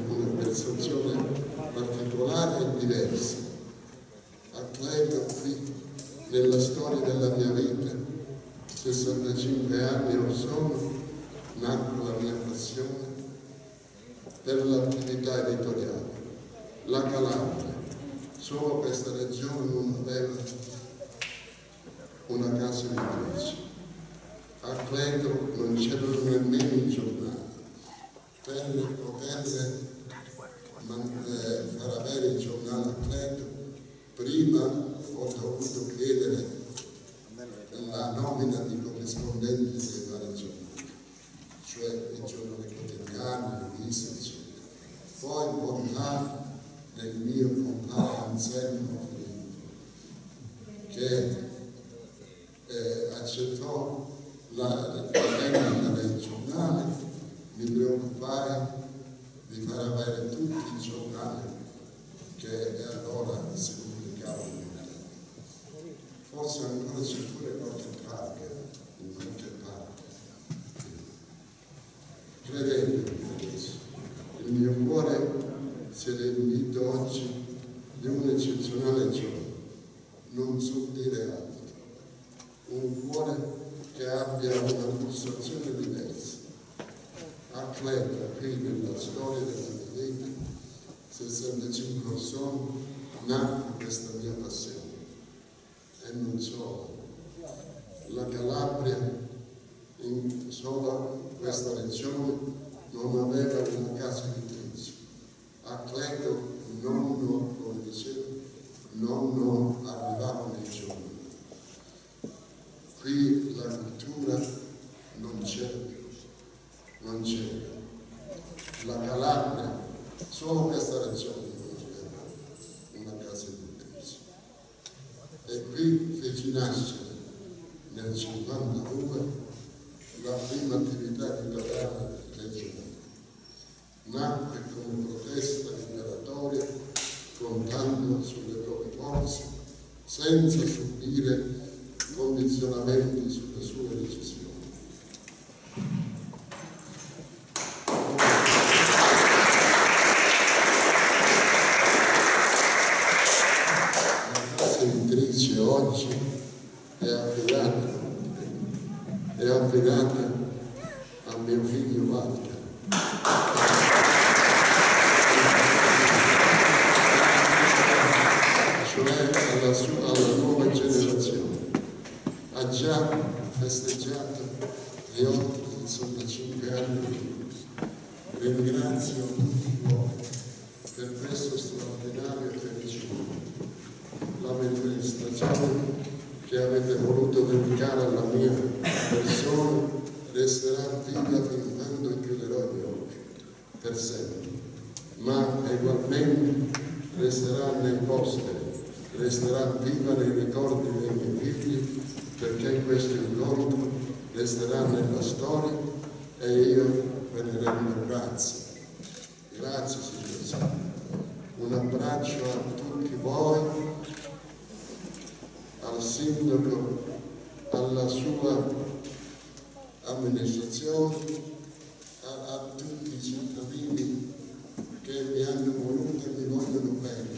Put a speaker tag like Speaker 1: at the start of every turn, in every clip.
Speaker 1: una percezione particolare e diversa. Atleta qui nella storia della mia vita, 65 anni or sono, nacque la mia passione per l'attività editoriale. La Calabria, solo questa regione non aveva una casa editrice. A Cleto non c'erano nemmeno i giornali. Per poter far avere il giornale a Cleto, prima ho dovuto chiedere la nomina di corrispondenti dei vari giornali, cioè i giornali quotidiani, riviste, eccetera. Poi Bontà, nel mio compare Anselmo Filippo, che accettò la tecnica del giornale, mi preoccupai di far avere tutti i giornali che allora si pubblicavano in Italia. Forse ancora c'è pure qualche targa in qualche parte. Credete adesso, il mio cuore si è riempito oggi di un eccezionale gioia, non so dire altro. Un cuore che abbia una pulsazione diversa. Atleta, qui nella storia della mia vita, 65 anni sono, nacque questa mia passione. E non solo. La Calabria, in solo questa regione, non aveva una casa editrice. Atleta, non, come dicevo, non arrivavano i giorni. Qui la cultura non c'era più, non c'era. La Calabria, solo questa regione non aveva una casa editrice. E qui feci nascere nel 1952 la prima attività editoriale regionale. Nacque come protesta liberatoria, contando sulle proprie forze, senza subire condizionamenti sulle sue decisioni. La casa editrice oggi è affidata a mio figlio Walter. Cioè alla nuova generazione. Ha già festeggiato gli oltre 65 anni. Ringrazio tutti voi per questo straordinario ricevuto. L'amministrazione che avete voluto dedicare alla mia persona resterà viva fin quando chiuderò gli occhi, per sempre, ma ugualmente resterà nei posteri, resterà viva nei ricordi dei miei figli, perché questo incontro resterà nella storia e io ve ne rendo grazie. Grazie Signore. Un abbraccio a tutti voi, al Sindaco, alla sua amministrazione, a tutti i cittadini che mi hanno voluto e mi vogliono bene.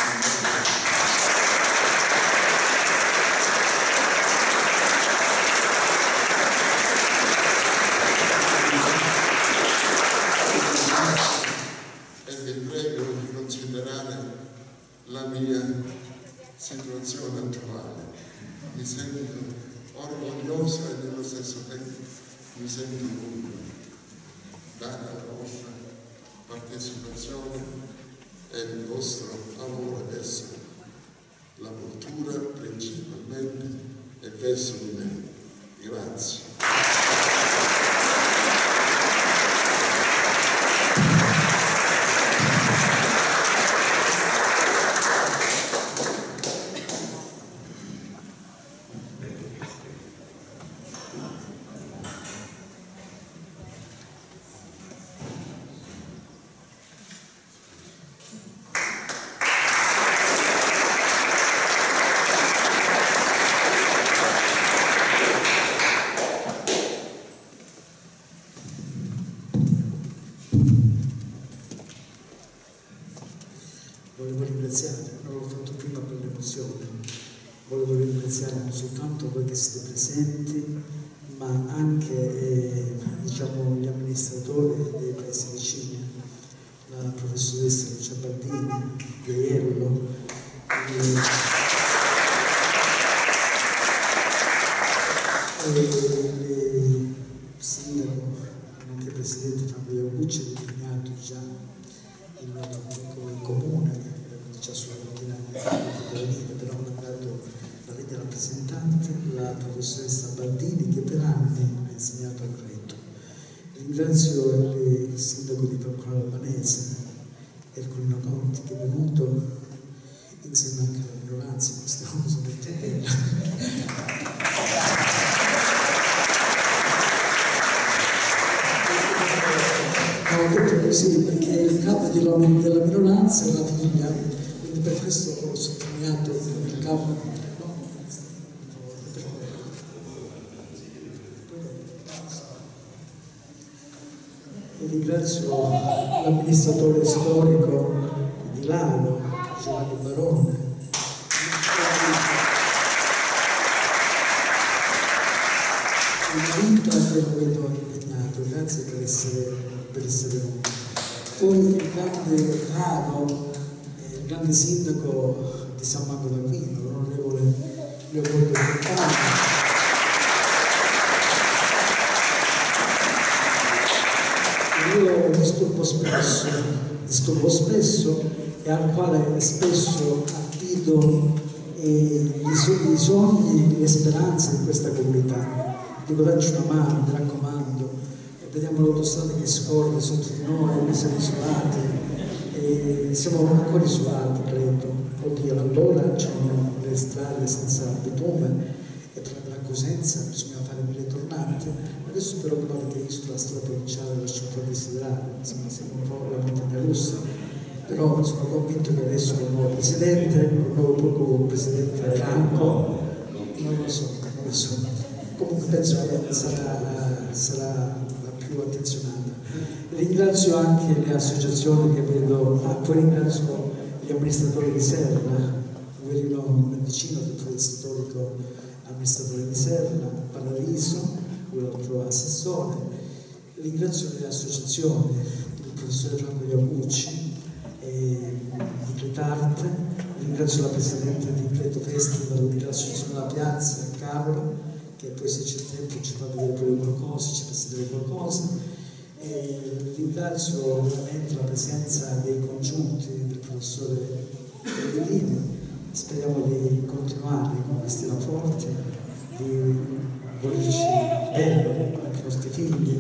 Speaker 1: E vi prego di considerare la mia situazione attuale. Mi sento orgoglioso e nello stesso tempo mi sento umile data la vostra partecipazione e il vostro amore verso la cultura principalmente e verso di me. Grazie.
Speaker 2: ringraziare, non l'ho fatto prima per l'emozione, volevo ringraziare non soltanto voi che siete presenti, ma anche diciamo, gli amministratori dei paesi vicini, la professoressa Lucia Baldini, Gaiello, il sindaco, nonché presidente Fabio Iacucci, impegnato già come comune, già sulla mattina di venire, però ho mandato la vecchia rappresentante, la professoressa Baldini, che per anni ha insegnato a Greto. Ringrazio il sindaco di Pamplona Albanese, Ercolino Conti, che è venuto insieme anche alla minoranza, queste cose mettete. Ho detto così perché il capo della minoranza è la figlia, quindi per questo ho sottolineato il capo. No? E ringrazio l'amministratore storico di Lano, Giovanni Barone. Una vita che lo vedo impegnato, grazie per essere venuto. Poi il grande Rado, il grande sindaco di San Marco d'Aquino, l'onorevole Leopoldo Fontana. Io disturbo spesso e al quale spesso affido i sogni e le speranze di questa comunità. Dico, dacci una mano, mi raccomando, vediamo l'autostrada che scorre sotto di noi siamo isolati, e siamo ancora isolati, credo. Oddio, allora c'erano le strade senza bitume e per andare a Cosenza bisognava fare 1000 tornate. Adesso però come avete visto la strada provinciale lascia un po' desiderare, insomma siamo un po' la montagna russa, però sono convinto che adesso con il nuovo presidente, il nuovo presidente Franco, non lo so. Comunque penso che sarà la più attenzionata. Ringrazio anche le associazioni che vedo, poi ringrazio gli amministratori di Serra, Verino Mendicino, che fu il storico amministratore di Serra, Paradiso, l'altro assessore. Ringrazio le associazioni, il professore Franco Iacucci di Cretarte, ringrazio la presidente di Creto Festival dell'associazione La Piazza, Carlo, che poi se c'è tempo ci fa vedere pure qualcosa, ci fa vedere qualcosa. E ringrazio veramente la presenza dei congiunti del professore Pellegrini. Speriamo di continuare con questi rapporti, di volerci bene anche i nostri figli,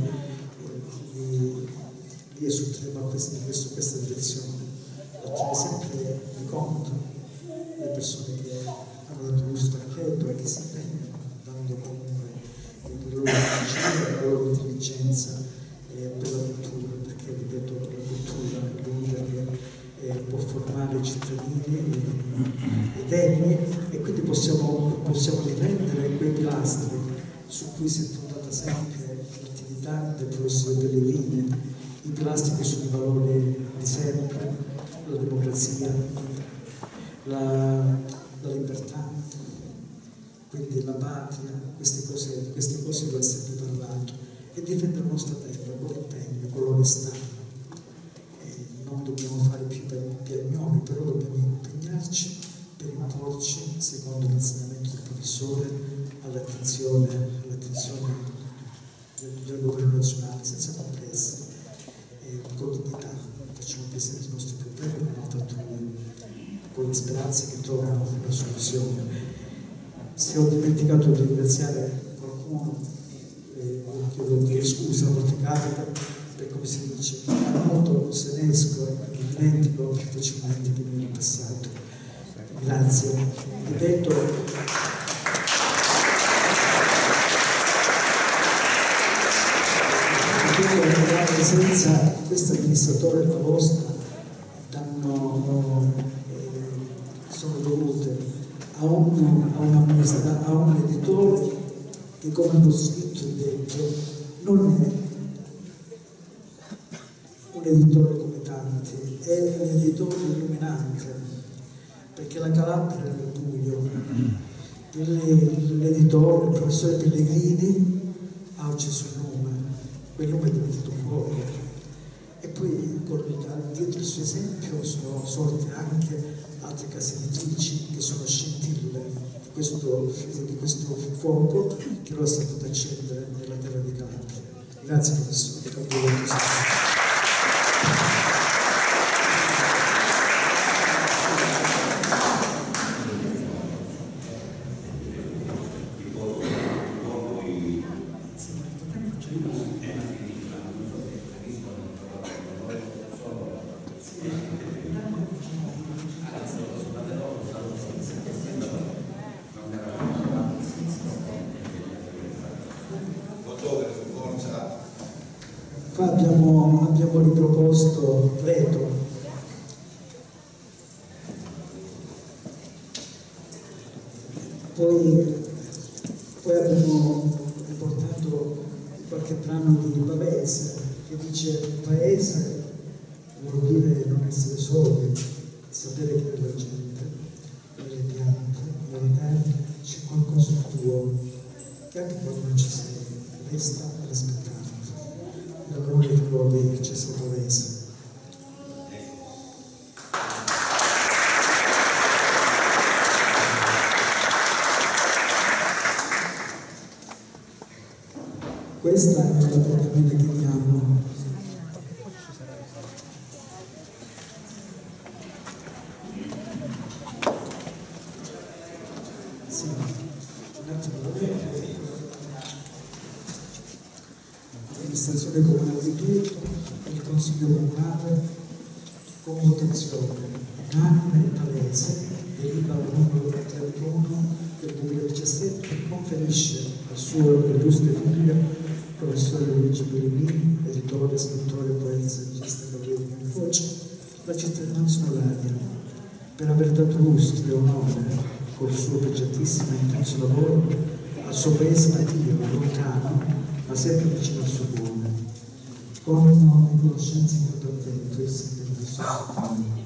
Speaker 2: di esulteremo in questa direzione. Tenere sempre di conto le persone che hanno dato gusto a Creto e che si impegnano, dando comunque il loro principio, la loro intelligenza per la cultura, perché ripeto, la cultura è l'unica che può formare i cittadini e degni, e quindi possiamo riprendere quei pilastri su cui si è fondata sempre l'attività del professore Pellegrini, i pilastri che sono i valori di sempre, la democrazia, la libertà, quindi la patria, queste cose le ha sempre parlato, e difendere la nostra terra con l'impegno, con l'onestà. Non dobbiamo fare più piagnoni, però dobbiamo impegnarci per imporci, secondo l'insegnamento del professore, all'attenzione del governo nazionale, senza compresse, con dignità. Facciamo presenti i nostri problemi, come ha fatto lui, con le speranze che trovano una soluzione. Se ho dimenticato di ringraziare qualcuno, chiedo scusa, a volte capita, per come si dice, molto se ne esco e mi dimentico più facilmente che nel passato. Grazie. Ripeto, la presenza di questo amministratore la vostra sono dovute a un editore che, come hanno scritto dentro, non è un editore come tanti, è un editore illuminante, perché la Calabria era nel buio. L'editore, il professore Pellegrini, ha ucciso il nome, quel nome è diventato fuoco. E poi dietro il suo esempio sono sorte anche altre case editrici che sono scintille di questo fuoco che lo ha saputo accendere nella terra di Calabria. Grazie professore. Qua abbiamo riproposto Leto. Poi abbiamo riportato qualche brano di Pavese che dice: paese vuol dire non essere soli, sapere che nella gente, nelle piante, nelle terre c'è qualcosa di tuo che anche quando non ci sei resta ad aspettare. Allora che trovi c'è stato Pavese. Questa è la pergamena che diamo. Sì, un attimo. L'amministrazione comunale di Turco, il Consiglio Comunale, con votazione unanime e palese, delibera numero 31 del 2017, conferisce al suo illustre figlio, professore Luigi Pellegrini, editore, scrittore, poeta, saggista, Gabriele Foce, la cittadinanza onoraria, per aver dato lustro e onore, col suo pregiatissimo e intenso lavoro, al suo paese nativo, lontano, ma sempre vicino al suo cuore, con una riconoscenza in tutto attento e sempre del suo sostegno.